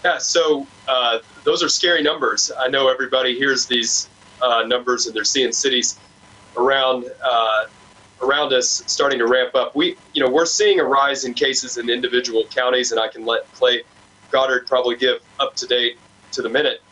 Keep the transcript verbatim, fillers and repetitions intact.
Yeah, so uh, those are scary numbers. I know everybody hears these uh, numbers and they're seeing cities around uh, around us starting to ramp up. We, you know, we're seeing a rise in cases in individual counties, and I can let Clay Goddard probably give up to date to the minute